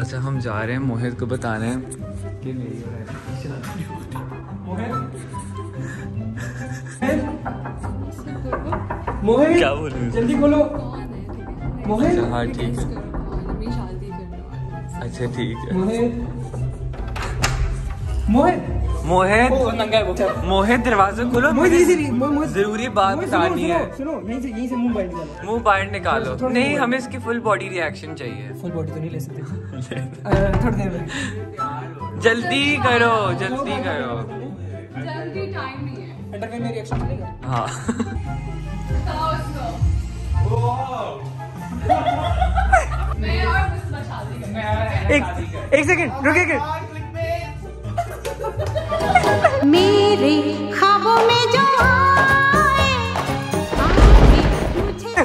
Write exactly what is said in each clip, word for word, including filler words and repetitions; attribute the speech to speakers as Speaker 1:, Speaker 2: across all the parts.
Speaker 1: अच्छा हम जा रहे हैं मोहित को बताने कि मेरी शादी हो रही है।
Speaker 2: मोहित
Speaker 1: क्या बोल रहे हो?
Speaker 2: जल्दी बोलो मोहित।
Speaker 1: हाँ ठीक है, अच्छा ठीक है।
Speaker 2: मोहित मोहित
Speaker 1: मोहित
Speaker 2: वो नंगा है वो।
Speaker 1: मोहित दरवाजा खोलो,
Speaker 2: मोहित
Speaker 1: मुझे
Speaker 2: इधर ही, मोहित
Speaker 1: जरूरी बात
Speaker 2: मोहित,
Speaker 1: बतानी
Speaker 2: सुनो,
Speaker 1: है।
Speaker 2: सुनो यहीं से यहीं से मुंह बाहर निकालो।
Speaker 1: मुंह बाहर निकालो।
Speaker 2: थोड़ा-
Speaker 1: नहीं
Speaker 2: थोड़ा-
Speaker 1: हमें इसकी फुल बॉडी रिएक्शन चाहिए।
Speaker 2: फुल बॉडी तो नहीं ले सकते अ, थोड़ी देर में।
Speaker 1: जल्दी करो जल्दी करो।
Speaker 3: जल्दी टाइम नहीं है।
Speaker 2: अंडरवेयर में रिएक्शन मिलेगा।
Speaker 1: हाँ
Speaker 3: बताओ इसको। मैं और बिस्मा शादी करेंगे।
Speaker 2: एक एक सेकंड रुकिए।
Speaker 4: मेरे ख्वाबों में जो आए, आए मुझे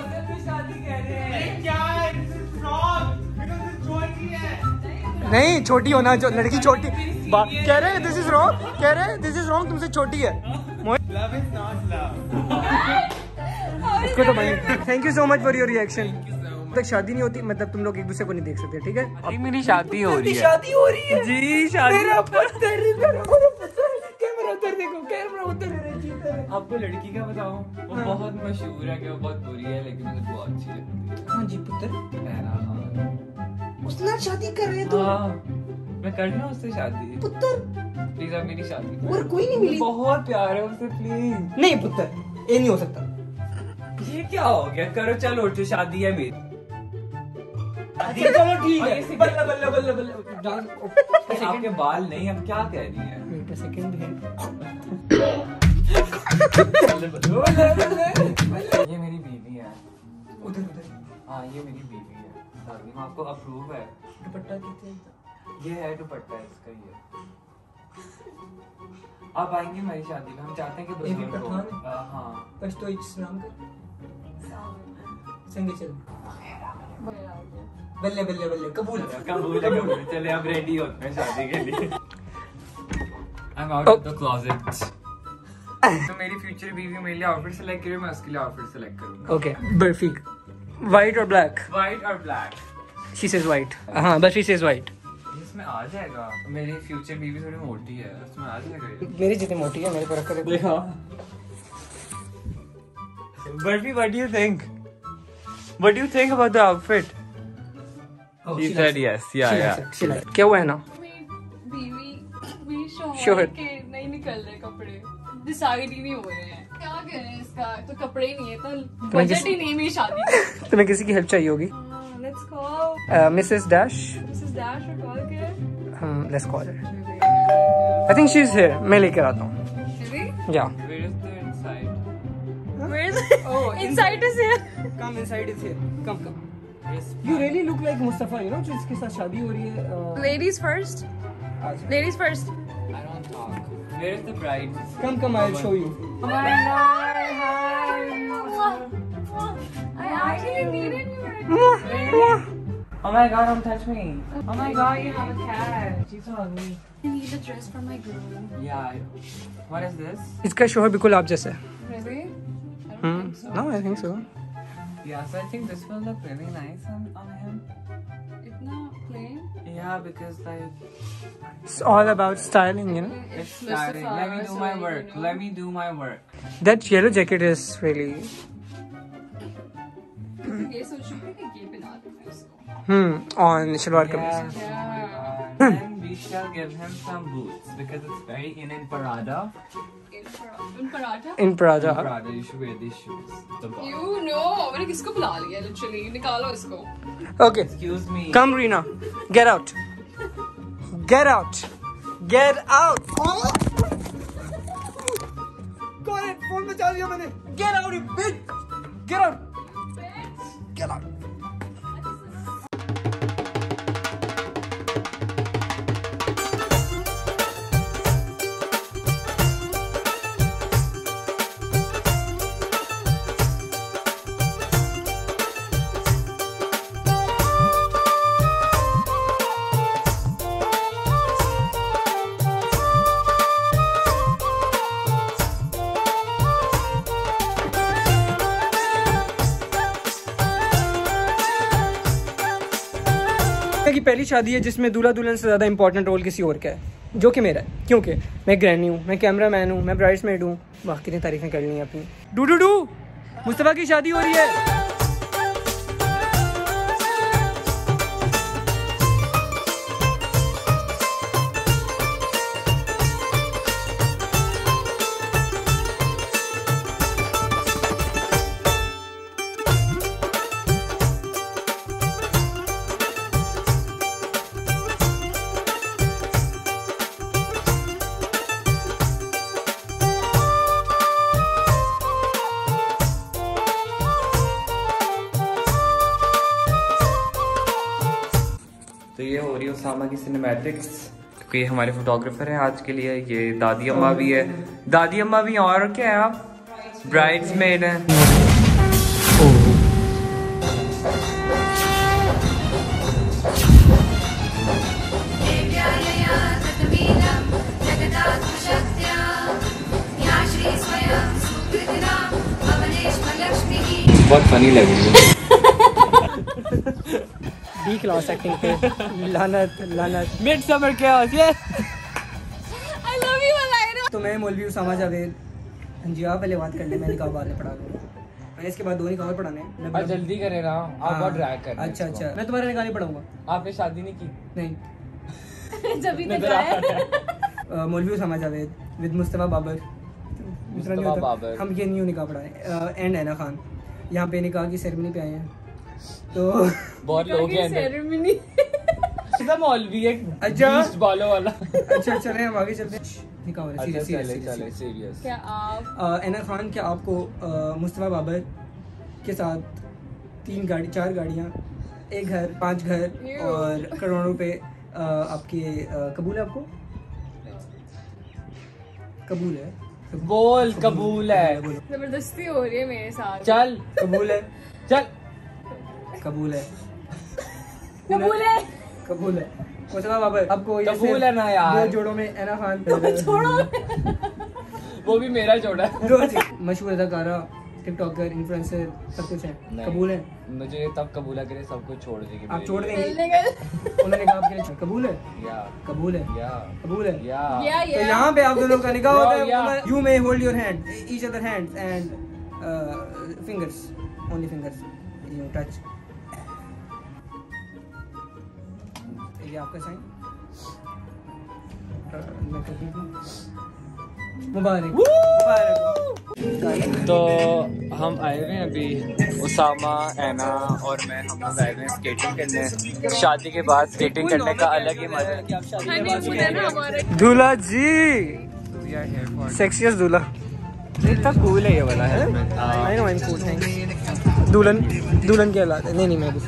Speaker 2: नहीं छोटी होना जो लड़की छोटी बा- कह रहे हैं दिस इज रॉन्ग, कह रहे हैं दिस इज रॉन्ग, तुमसे छोटी है।
Speaker 5: Love is not love.
Speaker 2: इसको तो भाई thank you so much for your reaction. तक शादी नहीं होती मतलब तुम लोग एक दूसरे को नहीं देख सकते, ठीक है?
Speaker 1: अभी मेरी शादी हो रही है।
Speaker 2: शादी हो रही है
Speaker 1: जी शादी।
Speaker 2: मेरा पुत्र, मेरा पुत्र। कैमरा उधर देखो, कैमरा उधर।
Speaker 1: आपको लड़की का बताऊं, वो बहुत मशहूर है कि वो बहुत बुरी है लेकिन मुझे बहुत अच्छी लगती है।
Speaker 2: हाँ जी पुत्र,
Speaker 1: मेरा हाँ।
Speaker 2: उसके साथ शादी कर रहे हैं तो
Speaker 1: हाँ, मैं कर रहा हूँ उससे शादी।
Speaker 2: पुत्र
Speaker 1: प्लीज आप मेरी शादी करो।
Speaker 2: और कोई नहीं मिली।
Speaker 1: बहुत प्यार है उससे, प्लीज।
Speaker 2: नहीं पुत्र ये नहीं हो सकता।
Speaker 1: ये क्या हो गया? करो चलो उठो, शादी है मेरी।
Speaker 2: अच्छा चलो ठीक है। बल्ले बल्ले बल्ले बल्ले डांस।
Speaker 1: आपके बाल नहीं, अब क्या कह रही है?
Speaker 2: वेट अ सेकंड है।
Speaker 1: ये मेरी बीवी है।
Speaker 2: उधर उधर
Speaker 1: हाँ ये मेरी बीवी है। शादी में आपको अप्रूव है?
Speaker 2: दुपट्टा कितने?
Speaker 1: ये है दुपट्टा इसका, ये आप आएंगे हमारी शादी में? हम चाहते हैं कि
Speaker 2: ये भी
Speaker 1: बुजुर्ग हो।
Speaker 2: पठान है?
Speaker 1: आ, हाँ
Speaker 2: बस तो इस्लाम का संगे चल। बल्ले बल्ले बल्ले कबूल।
Speaker 1: कबूल है, कबूल है। चले अब रेडी होते हैं शादी के लिए। I'm out of the closet. तो मेरी फ्यूचर बीवी मेरे लिए आउटफिट सेलेक्ट करें, मैं उसके लिए आउटफिट सेलेक्ट करूंगा।
Speaker 2: ओके बर्फी व्हाइट और ब्लैक।
Speaker 1: व्हाइट और ब्लैक।
Speaker 2: She says white. हाँ बर्फी सेज व्हाइट।
Speaker 1: इसमें आ जाएगा। मेरी फ्यूचर बीवी थोड़ी मोटी है, उसमें आ जाएगा ये।
Speaker 2: मेरी जितनी मोटी है मेरे पर रख कर
Speaker 1: देखो। Burfi, what do you think? What do you think about the outfit?
Speaker 2: Oh,
Speaker 1: He
Speaker 2: she
Speaker 1: said
Speaker 2: likes it.
Speaker 1: yes. Yeah,
Speaker 2: She
Speaker 1: yeah.
Speaker 2: likes it. She likes it. क्या हुआ है ना?
Speaker 3: बीवी भी
Speaker 2: Sure.
Speaker 3: शोहर के नहीं निकल रहे कपड़े, डिसाइड ही नहीं हो रहे हैं। क्या करें इसका? तो कपड़े ही नहीं है, तो बजट ही नहीं मेरी शादी।
Speaker 2: तुम्हें किसी की हेल्प चाहिए होगी?
Speaker 3: Let's call
Speaker 2: Mrs dash.
Speaker 3: Mrs dash और कॉल कर।
Speaker 2: हम let's call her. I think she is here. मैं लेकर आता हूँ। या
Speaker 1: Where is the inside?
Speaker 3: Where is it?
Speaker 2: Oh,
Speaker 3: Inside is here.
Speaker 2: Come inside is here. Come come.
Speaker 1: Yes.
Speaker 2: You really look like Mustafa, you know, जो इसके साथ शादी हो रही है। uh,
Speaker 3: Ladies first.
Speaker 2: आज।
Speaker 3: Ladies first.
Speaker 1: I don't talk. Where is the bride?
Speaker 2: Come come, I'll show you.
Speaker 3: Oh my god! Hi. I actually needed you.
Speaker 1: Oh my god, don't touch me. Oh my god, you have a cat. She's so ugly.
Speaker 3: I need a dress for my groom.
Speaker 1: Yeah. What is this?
Speaker 2: इसका शोहर बिल्कुल आप जैसा है।
Speaker 3: Really? I don't
Speaker 2: Hmm.
Speaker 3: think so.
Speaker 2: No, I think so.
Speaker 1: Yeah, so I think this will look really nice on, on him.
Speaker 3: Itna plain.
Speaker 1: Yeah, because like
Speaker 2: It's all about styling, you know.
Speaker 1: it's styling. Let me do my work. Let me do my work.
Speaker 2: That yellow jacket is really.
Speaker 3: ये सोच रही हूँ कि ये पहना दूँ मैं इसको.
Speaker 2: Hmm. On salwar kameez.
Speaker 1: Yes.
Speaker 3: Yeah.
Speaker 1: And we shall give him some boots because it's very in in Parada.
Speaker 3: In para- in paratha.
Speaker 2: In Prada.
Speaker 1: In Parada, you should wear these shoes. The bar.
Speaker 3: You know, मैंने किसको बुला लिया literally. निकालो इसको.
Speaker 2: Okay.
Speaker 1: Excuse me.
Speaker 2: Come, Rina. Get out. Get out. Get out. कौन है? Phone पे चाल दिया मैंने. Get out, you bitch. Get out. Get out. पहली शादी है जिसमें दूल्हा दुल्हन से ज़्यादा इंपॉर्टेंट रोल किसी और का है, जो कि मेरा है, क्योंकि मैं ग्रैनी हूँ, मैं कैमरा मैन हूँ, मैं ब्राइड्समेड हूँ। बाकी ने तारीफें करनी है अपनी। डू डू डू मुस्तफा की शादी हो रही है।
Speaker 1: तो ये हो रही है उसामा की सिनेमैटिक्स, क्योंकि ये हमारे फोटोग्राफर हैं आज के लिए। ये दादी अम्मा भी है, दादी अम्मा भी, और क्या है आप ब्राइड्समेड हैं। बहुत फनी लग रही है।
Speaker 2: डी क्लास एक्टिंग पे लानत लानत।
Speaker 1: मिड समर chaos, ये
Speaker 3: I love you अलायना।
Speaker 2: तो मैं मौलवी उसामा जावेद। जी आप पहले बात कर ले, मैं निकाह बाद में पढ़ा दूँगा। मैंने इसके बाद दो निकाह और पढ़ाने हैं।
Speaker 1: और जल्दी करें ना, आप बहुत ड्रैग कर रहे हैं।
Speaker 2: अच्छा अच्छा, मैं तुम्हारा निकाह नहीं पढ़ाऊंगा।
Speaker 1: आपने शादी नहीं की?
Speaker 2: नहीं।
Speaker 3: जब भी तक आया।
Speaker 2: मौलवी उसामा जावेद विद मुस्तफा बाबर। दूसरा नहीं होता।
Speaker 1: बाबर।
Speaker 2: हम ये न्यू निकाह पढ़ाने एंड ऐना खान। यहाँ पे निकाह की सेरेमनी पे आए हैं। तो
Speaker 1: बहुत लोग हैं
Speaker 3: सेरेमनी।
Speaker 1: सीधा मौलवी है,
Speaker 2: अच्छा
Speaker 1: बीस बालों वाला।
Speaker 2: अच्छा चले हम आगे चलते हैं। निकाह हो रहा है,
Speaker 1: अच्छा,
Speaker 2: सीरियस
Speaker 1: चले
Speaker 2: सीरियस
Speaker 1: चले सीरियस।
Speaker 3: क्या आप
Speaker 2: ऐना खान, क्या आपको अ, मुस्तफा बाबर के साथ तीन गाड़ी चार गाड़ियाँ, एक घर, पांच घर और करोड़ों रुपए अ, आपके अ, कबूल है? आपको कबूल है?
Speaker 1: बोल कबूल है।
Speaker 3: जबरदस्ती हो रही है मेरे साथ।
Speaker 1: चल
Speaker 2: कबूल है?
Speaker 1: चल
Speaker 2: कबूल है?
Speaker 3: कबूल है।
Speaker 2: कबूल है मुस्तफा बाबर आपको? ये
Speaker 1: कबूल
Speaker 2: सिर्फ
Speaker 1: है ना यार।
Speaker 2: दो जोड़ों में ऐना खान
Speaker 3: छोड़ो।
Speaker 1: वो भी मेरा जोड़ा है।
Speaker 2: दो मशहूर अदाकारा, टिकटॉकर, इन्फ्लुएंसर, सब कुछ है।
Speaker 1: नहीं।
Speaker 2: कबूल है?
Speaker 1: मुझे तब कबूला करे, सब कुछ छोड़ देगी।
Speaker 2: आप छोड़ देंगे?
Speaker 3: मिलने गए।
Speaker 2: उन्होंने कहा आपके लिए कबूल है?
Speaker 1: या
Speaker 2: कबूल है?
Speaker 1: या
Speaker 2: कबूल है?
Speaker 1: या
Speaker 3: या
Speaker 2: तो
Speaker 3: या
Speaker 2: यहाँ पे आप दोनों का निकाह होता है।
Speaker 1: Yeah.
Speaker 2: You may hold your hand, each other hand and fingers, only fingers, you touch. ये आपका साइन। मुबारक मुबारक।
Speaker 1: तो हम आए हुए हैं अभी, उसामा, ऐना और मैं, हम लोग आए हुए हैं स्केटिंग करने। शादी के बाद स्केटिंग करने का अलग ही मजा है।
Speaker 2: दूल्हा जी, सेक्सियस दूल्हा।
Speaker 1: इतना कूल है ये वाला है।
Speaker 2: I know I am cool, thanks. दुल्हन दुल्हन की औलाद है। नहीं नहीं मैं भी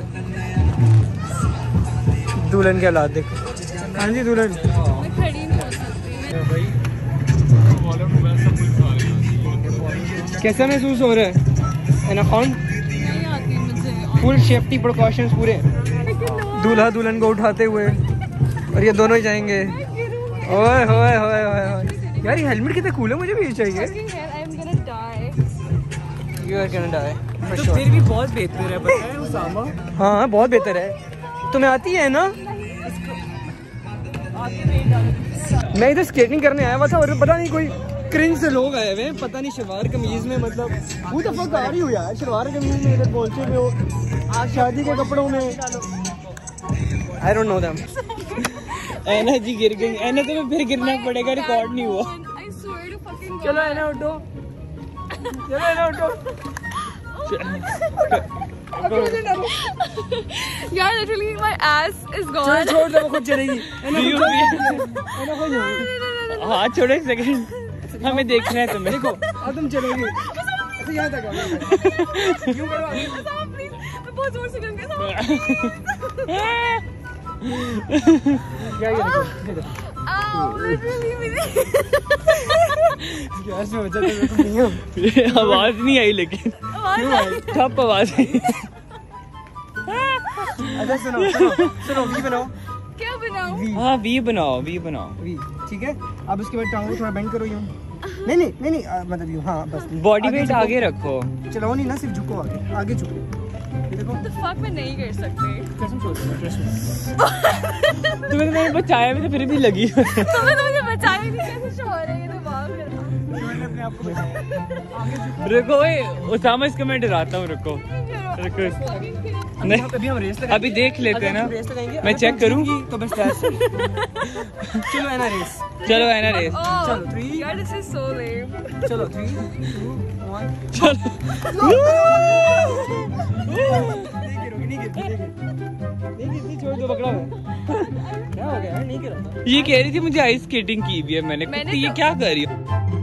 Speaker 2: दुल्हन की औलाद देखो। हाँ जी दुल्हन।
Speaker 3: मैं खड़ी नहीं हो सकती।
Speaker 2: कैसा महसूस हो रहा है ऐना खान?
Speaker 3: नहीं आती मुझे।
Speaker 2: फुल सेफ्टी प्रिकॉशंस पूरे। दूल्हा दुल्हन को उठाते हुए और ये दोनों ही जाएंगे। ओए होए होए होए यार, ये हेलमेट कितना कूल है, मुझे भी ये चाहिए। You are gonna die.
Speaker 5: तो फिर भी बहुत बेहतर है, पता है उसामा?
Speaker 2: हाँ बहुत बेहतर है। तुम्हें आती है ना? मैं इधर स्केटिंग करने आया हुआ था और पता नहीं कोई क्रिंज से लोग आए हुए हैं, पता नहीं शलवार कमीज में, मतलब वो तो फक आ रही हो यार, शलवार कमीज में इधर पहुंचे हुए हो शादी के कपड़ों में। I don't know them.
Speaker 5: Aina ji गिर गई। ऐना तो मैं फिर गिरना पड़ेगा, रिकॉर्ड नहीं हुआ।
Speaker 2: चलो ऐना उठो, चलो ऐना उठो।
Speaker 3: यार लिटरली माय एस इज
Speaker 2: चलो
Speaker 3: गॉन।
Speaker 2: छोड़ दो, वो खुद चलेगी। ऐना खुद चलेगी। ऐना खुद चलेगी।
Speaker 5: हाँ छोड़ो एक सेकंड, हमें देखना है तुम्हें।
Speaker 2: देखो अब तुम चलोगी। अच्छा यहाँ तक आओ। यूं करो आगे।
Speaker 3: प्लीज, मैं बहुत जोर से गिर गया।
Speaker 2: क्या ये देखो, ये देखो।
Speaker 3: आओ लिटरली मेरी
Speaker 2: क्या से बचा तो नहीं हो।
Speaker 5: आवाज नहीं आई, लेकिन
Speaker 2: क्यों भाई?
Speaker 5: ठप आवाज आई।
Speaker 2: अच्छा सुनो सुनो सुनो, वी बनाओ।
Speaker 3: क्या बनाऊं?
Speaker 5: हाँ वी बनाओ, वी बनाओ।
Speaker 2: वी ठीक है। अब उसके बाद टांगों को थोड़ा बेंड करो यूं। नहीं नहीं नहीं नहीं आ, मतलब यूं। हाँ बस
Speaker 5: बॉडी
Speaker 2: आगे
Speaker 5: वेट
Speaker 2: झुको।
Speaker 5: आगे रखो।
Speaker 2: चलाओ नहीं ना, सिर्फ झुको आगे, आगे झुको।
Speaker 3: तो fuck मैं नहीं कर सकती।
Speaker 2: कसम छोड़ दो, ट्रस्ट मी। तुम्हें मैंने बचाया भी तो फिर भी लगी।
Speaker 3: तुम्हें तो मुझे बचाया ही नहीं, कैसे शोर है ये तो बात करना।
Speaker 2: मैंने अपने आप को बचाया।
Speaker 5: रुको ओए उसामा, इसको मैं डराता हूँ। रुको रुको नहीं,
Speaker 2: अभी हम रेस
Speaker 5: अभी देख लेते हैं ना।
Speaker 2: रेस लगाएंगे,
Speaker 5: मैं चेक करूँ
Speaker 2: तो बेस्ट रेस। चलो है ना रेस।
Speaker 5: चलो है ना रेस।
Speaker 3: Oh,
Speaker 2: चलो थ्री,
Speaker 3: यार this is so lame।
Speaker 2: चलो थ्री टू वन।
Speaker 5: चलो
Speaker 2: नहीं गिरोगी, नहीं गिरती, नहीं गिरती, नहीं गिरती, छोड़ दो, पकड़ा हुआ है। क्या हो गया यार, नहीं गिरा था।
Speaker 5: ये कह रही थी मुझे आइस स्केटिंग की भी है मैंने,
Speaker 3: मैंने
Speaker 5: तो ये
Speaker 3: तो-
Speaker 5: क्या कर रही हो?